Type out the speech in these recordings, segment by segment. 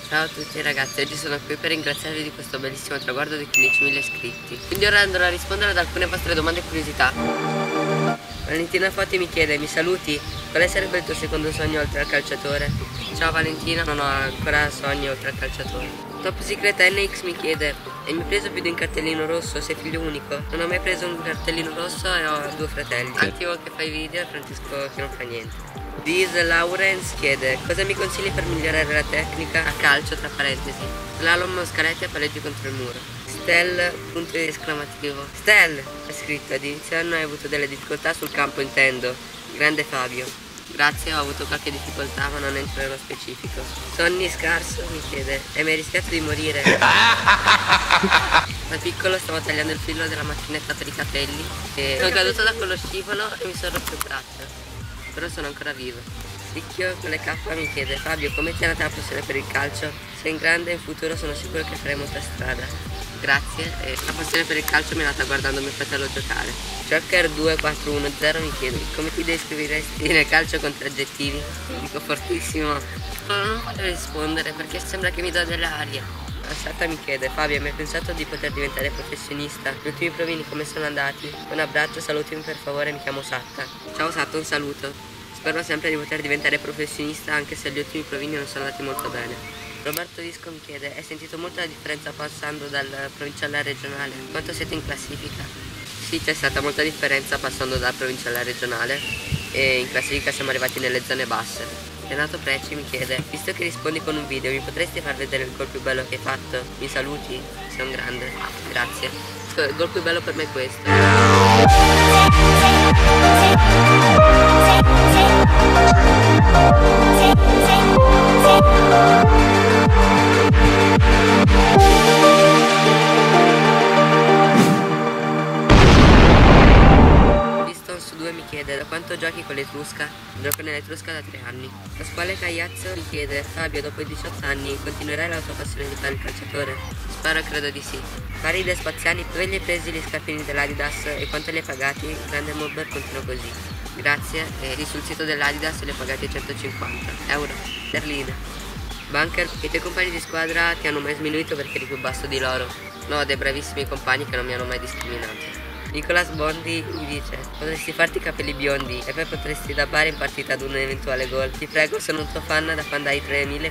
Ciao a tutti ragazzi, oggi sono qui per ringraziarvi di questo bellissimo traguardo di 15.000 iscritti. Quindi ora andrò a rispondere ad alcune vostre domande e curiosità. Valentina Foti mi chiede: mi saluti? Quale sarebbe il tuo secondo sogno oltre al calciatore? Ciao Valentina, non ho ancora sogni oltre al calciatore. Top Secret NX mi chiede: hai mai preso più di un cartellino rosso? Sei figlio unico? Non ho mai preso un cartellino rosso e ho 2 fratelli. Attivo che fai video e Francesco che non fa niente. Liz Lawrence chiede: cosa mi consigli per migliorare la tecnica a calcio, tra parentesi? Slalom, scaletti e palleggi contro il muro. Stel, punto esclamativo. Stel, è scritto: ad inizio anno hai avuto delle difficoltà sul campo, intendo. Grande Fabio. Grazie, ho avuto qualche difficoltà ma non entro nello specifico. Sonny Scarso mi chiede: hai mai rischiato di morire? Da piccolo stavo tagliando il filo della macchinetta per i capelli e sono caduto da quello scivolo e mi sono rotto il braccio. Però sono ancora vivo. Ricchio con le K mi chiede: Fabio, come ti è nata la passione per il calcio? Sei in grande e in futuro sono sicuro che farai molta strada. Grazie, e la passione per il calcio mi è nata guardando mio fratello giocare. Joker2410 mi chiede: come ti descriveresti nel calcio con 3 aggettivi? Dico fortissimo. Non voglio rispondere perché sembra che mi do delle arie. Sata mi chiede: Fabio, hai mai pensato di poter diventare professionista? Gli ultimi provini come sono andati? Un abbraccio, salutami per favore, mi chiamo Satta. Ciao Satta, un saluto. Spero sempre di poter diventare professionista anche se gli ultimi provini non sono andati molto bene. Roberto Visco mi chiede: hai sentito molto la differenza passando dal provinciale al regionale? Quanto siete in classifica? Sì, c'è stata molta differenza passando dal provinciale al regionale e in classifica siamo arrivati nelle zone basse. Renato Preci mi chiede: visto che rispondi con un video, mi potresti far vedere il gol più bello che hai fatto? Mi saluti? Sei un grande. Grazie. Il gol più bello per me è questo. Mi chiede: da quanto giochi con l'Etrusca? Gioco nell'Etrusca da 3 anni. Pasquale Cagliazzo mi chiede: Fabio, dopo i 18 anni continuerai la tua passione di fare il calciatore? Spero e credo di sì. Faride Spaziani: dove li hai presi gli scarpini dell'Adidas e quanto li hai pagati? Grande Mobber, continuo così. Grazie, e sul sito dell'Adidas li ho pagati 150 euro sterline. Bunker: i tuoi compagni di squadra ti hanno mai sminuito perché eri più basso di loro? No, ho dei bravissimi compagni che non mi hanno mai discriminato. Nicolas Bondi mi dice: potresti farti i capelli biondi e poi potresti dabbare in partita ad un eventuale gol. Ti prego, sono un tuo fan da quando hai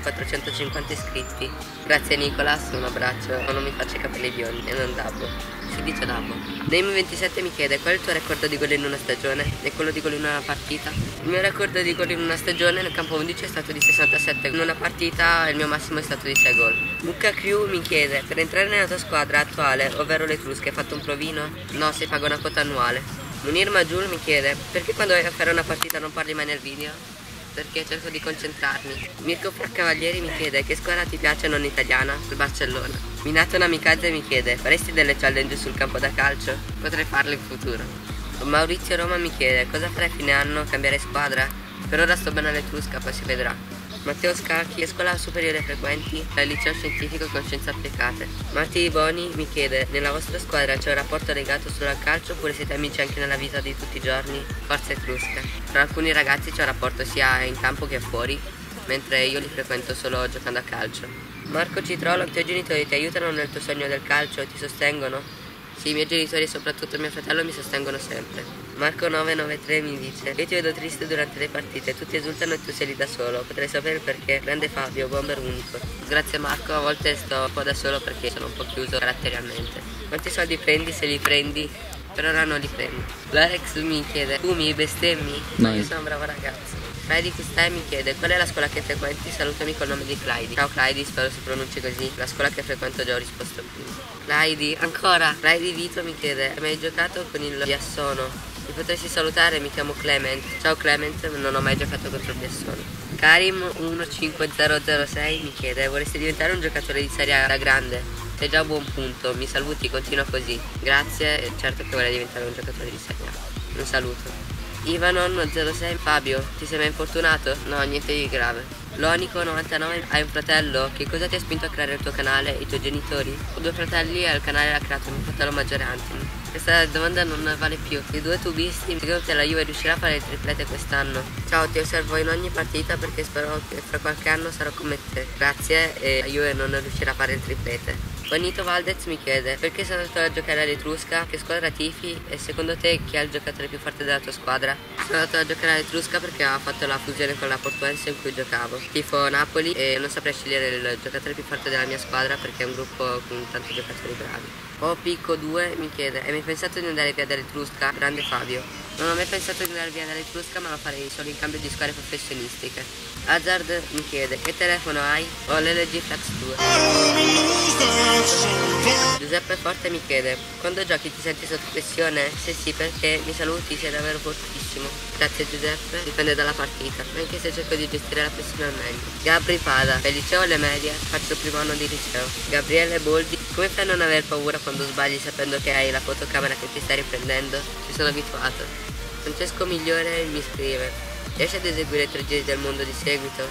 3450 iscritti. Grazie Nicolas, un abbraccio. Ma non mi faccio i capelli biondi e non dabbo. Si dice dabbo. Name27 mi chiede: qual è il tuo record di gol in una stagione e quello di gol in una partita? Il mio record di gol in una stagione nel campo 11 è stato di 67. In una partita il mio massimo è stato di 6 gol. Mucca Crew mi chiede: per entrare nella tua squadra attuale, ovvero l'Etrusca, hai fatto un provino? No, si paga una quota annuale. Munir Majul mi chiede: perché quando vai a fare una partita non parli mai nel video? Perché cerco di concentrarmi. Mirko Fraccavalieri mi chiede: che squadra ti piace non italiana? Il Barcellona. Minato Namikaze mi chiede: faresti delle challenge sul campo da calcio? Potrei farlo in futuro. Maurizio Roma mi chiede: cosa farai a fine anno? Cambiare squadra? Per ora sto bene all'Etrusca, poi si vedrà. Matteo Scacchi: che scuola superiore frequenti? Al liceo scientifico con scienze applicate. Marti Boni mi chiede: nella vostra squadra c'è un rapporto legato solo al calcio oppure siete amici anche nella vita di tutti i giorni? Forza Etrusca. Tra alcuni ragazzi c'è un rapporto sia in campo che fuori, mentre io li frequento solo giocando a calcio. Marco Citrolo: i tuoi genitori ti aiutano nel tuo sogno del calcio e ti sostengono? Sì, i miei genitori e soprattutto mio fratello mi sostengono sempre. Marco 993 mi dice: io ti vedo triste durante le partite, tutti esultano e tu sei lì da solo, potrei sapere perché? Grande Fabio, bomber unico. Grazie Marco, a volte sto un po' da solo perché sono un po' chiuso caratterialmente. Quanti soldi prendi se li prendi? Per ora non li prendo. L'Arex mi chiede: tu mi bestemmi? No, io sono un bravo ragazzo. Clyde Cristai mi chiede: qual è la scuola che frequenti? Salutami col nome di Clyde. Ciao Clyde, spero si pronunci così. La scuola che frequento già ho risposto prima. Clyde, ancora. Clyde Vito mi chiede: hai mai giocato con il Biassono? Mi potresti salutare? Mi chiamo Clement. Ciao Clement, non ho mai giocato contro il Biassono. Karim 15006 mi chiede: vorresti diventare un giocatore di Serie A da grande? Sei già a buon punto, mi saluti, continua così. Grazie, certo che vorrei diventare un giocatore di Serie A. Un saluto. Ivanon06 Fabio, ti sei mai infortunato? No, niente di grave. Lonico99, hai un fratello? Che cosa ti ha spinto a creare il tuo canale? I tuoi genitori? Ho 2 fratelli e il canale l'ha creato mio fratello maggiore Anthony. Questa domanda non vale più. I due tubisti, secondo te la Juve riuscirà a fare il triplete quest'anno? Ciao, ti osservo in ogni partita perché spero che fra qualche anno sarò come te. Grazie, e la Juve non riuscirà a fare il triplete. Juanito Valdez mi chiede: perché sei andato a giocare all'Etrusca? Che squadra tifi? E secondo te chi è il giocatore più forte della tua squadra? Sono andato a giocare all'Etrusca perché ha fatto la fusione con la Portuense in cui giocavo. Tifo Napoli e non saprei scegliere il giocatore più forte della mia squadra perché è un gruppo con tanti giocatori bravi. Pico 2 mi chiede: hai mai pensato di andare via dall'Etrusca? Grande Fabio. Non ho mai pensato di andare via dall'Etrusca, ma lo farei solo in cambio di squadre professionistiche. Hazard mi chiede: che telefono hai? Ho l'LG Flex 2. Giuseppe Forte mi chiede: quando giochi ti senti sotto pressione? Se sì, perché? Mi saluti, sei davvero fortissimo. Grazie Giuseppe, dipende dalla partita, anche se cerco di gestire la pressione al meglio. Gabri Pada: per liceo o le medie? Faccio il primo anno di liceo. Gabriele Boldi: come fai a non aver paura quando sbagli sapendo che hai la fotocamera che ti stai riprendendo? Ci sono abituato. Francesco Migliore mi scrive: riesci ad eseguire 3 giri del mondo di seguito?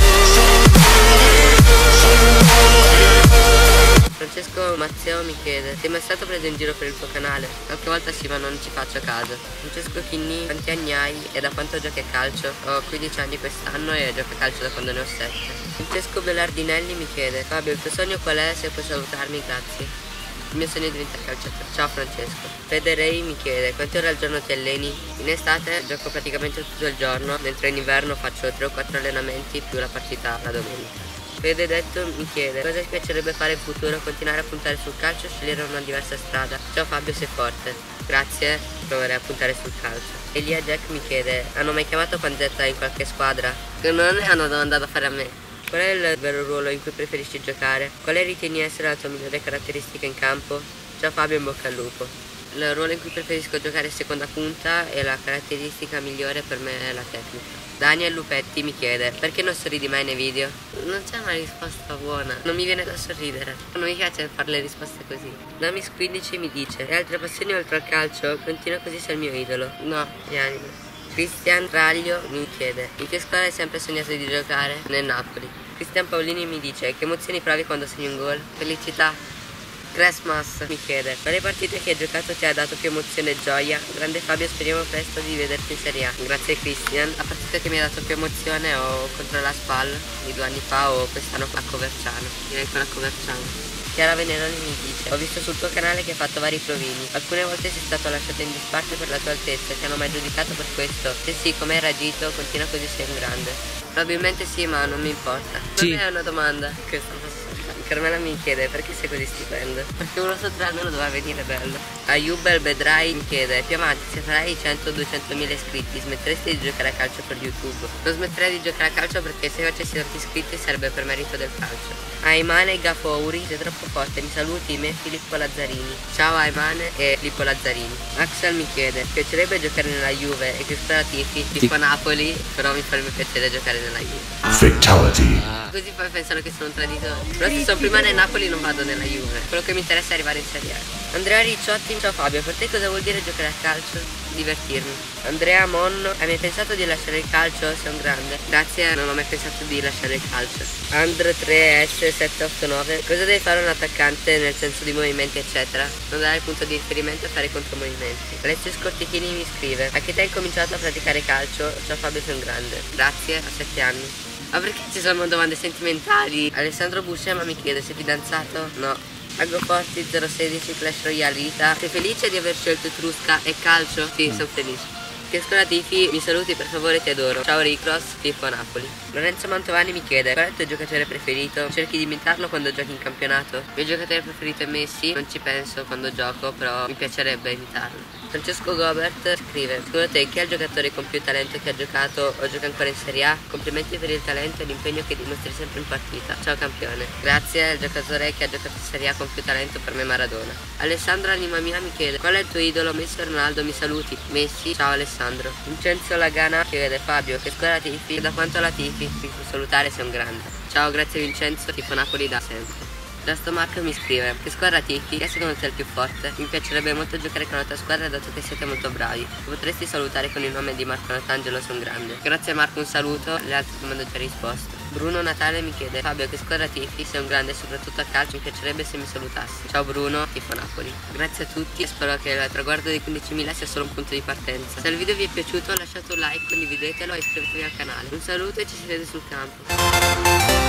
Francesco Mazzeo mi chiede: sei mai stato preso in giro per il tuo canale? Qualche volta sì, ma non ci faccio caso. Francesco Chinni: quanti anni hai e da quanto giochi a calcio? Ho 15 anni quest'anno e gioco a calcio da quando ne ho 7. Francesco Bellardinelli mi chiede: Fabio, il tuo sogno qual è? Se puoi salutarmi, grazie. Il mio sogno è diventare calciatore. Ciao Francesco. Federei mi chiede: quante ore al giorno ti alleni? In estate gioco praticamente tutto il giorno, mentre in inverno faccio 3 o 4 allenamenti più la partita la domenica. Fede Detto mi chiede: cosa ti piacerebbe fare in futuro? Continuare a puntare sul calcio o scegliere una diversa strada? Ciao Fabio, sei forte. Grazie, proverei a puntare sul calcio. Elia Jack mi chiede: hanno mai chiamato Panzetta in qualche squadra? Non è una domanda da fare a me. Qual è il vero ruolo in cui preferisci giocare? Quale ritieni essere la tua migliore caratteristica in campo? Ciao Fabio, in bocca al lupo. Il ruolo in cui preferisco giocare è seconda punta e la caratteristica migliore per me è la tecnica. Daniel Lupetti mi chiede: perché non sorridi mai nei video? Non c'è una risposta buona, non mi viene da sorridere, non mi piace fare le risposte così. Namis15 mi dice: hai altre passioni oltre al calcio? Continua così, sei il mio idolo. No, di anime. Cristian Raglio mi chiede: in che squadra hai sempre sognato di giocare? Nel Napoli. Cristian Paolini mi dice: che emozioni provi quando segni un gol? Felicità. Christmas mi chiede: quale partita che hai giocato ti ha dato più emozione e gioia? Grande Fabio, speriamo presto di vederti in Serie A. Grazie Cristian. La partita che mi ha dato più emozione o contro la SPAL di 2 anni fa o quest'anno a Coverciano. Direi con la Coverciano. Chiara Veneroni mi dice: ho visto sul tuo canale che hai fatto vari provini. Alcune volte sei stato lasciato in disparte per la tua altezza. Ti hanno mai giudicato per questo? Se sì, come hai reagito? Continua così, sei un grande. Probabilmente sì, ma non mi importa. Sì. Non è una domanda. Carmela mi chiede: perché sei così stupendo? Perché uno sotto l'albero doveva venire bello. Ayub El Bedrai mi chiede: più avanti, se farai 100-200 mila iscritti, smetteresti di giocare a calcio per YouTube? Non smetterei di giocare a calcio perché se facessi tanti iscritti sarebbe per merito del calcio. Aimane Gafouri: sei troppo forte, mi saluti? Me Filippo Lazzarini. Ciao Aimane e Filippo Lazzarini. Axel mi chiede: piacerebbe giocare nella Juve e che squadra tifi? Tifo Napoli, però mi farebbe piacere giocare nella Juve. Fatality. Così poi pensano che sono un traditore. Però se sono prima nel Napoli non vado nella Juve. Quello che mi interessa è arrivare in Serie A. Andrea Ricciotti: ciao Fabio, per te cosa vuol dire giocare a calcio? Divertirmi. Andrea Monno: hai mai pensato di lasciare il calcio? Sei un grande. Grazie, non ho mai pensato di lasciare il calcio. Andre 3S789: cosa deve fare un attaccante nel senso di movimenti eccetera? Non dare il punto di riferimento e fare contromovimenti. Alessio Scortichini mi scrive: a che te hai cominciato a praticare calcio? Ciao Fabio, sei un grande. Grazie, a 7 anni. Ma perché ci sono domande sentimentali? Alessandro Buscema mi chiede: sei fidanzato? No. Agoforti 016 Clash Royale Rita: sei felice di aver scelto Etrusca e calcio? Sì, sono felice. Che scuola tifi? Mi saluti per favore, ti adoro. Ciao Ricross, tifo Napoli. Lorenzo Mantovani mi chiede: qual è il tuo giocatore preferito? Cerchi di imitarlo quando giochi in campionato? Il mio giocatore preferito è Messi, non ci penso quando gioco, però mi piacerebbe imitarlo. Francesco Gobert scrive: secondo te chi è il giocatore con più talento che ha giocato o gioca ancora in Serie A? Complimenti per il talento e l'impegno che dimostri sempre in partita. Ciao campione. Grazie, il giocatore che ha giocato in Serie A con più talento per me Maradona. Alessandro Anima Mia mi chiede: qual è il tuo idolo? Messi o Ronaldo? Mi saluti? Messi. Ciao Alessandro. Vincenzo Lagana chiede: Fabio, che squadra tifi? Da quanto la tifi? Mi puoi salutare, sei un grande. Ciao, grazie Vincenzo, tifo Napoli da sempre. Giusto Marco mi scrive: che squadra tifi? Chi è secondo te il più forte? Mi piacerebbe molto giocare con la tua squadra dato che siete molto bravi. Potresti salutare con il nome di Marco Natangelo, sei un grande. Grazie Marco, un saluto, le altre domande ho già risposto. Bruno Natale mi chiede: Fabio, che squadra tifi? Sei un grande, soprattutto a calcio, mi piacerebbe se mi salutassi. Ciao Bruno, tifo Napoli. Grazie a tutti e spero che il traguardo dei 15.000 sia solo un punto di partenza. Se il video vi è piaciuto lasciate un like, condividetelo e iscrivetevi al canale. Un saluto e ci si vede sul campo.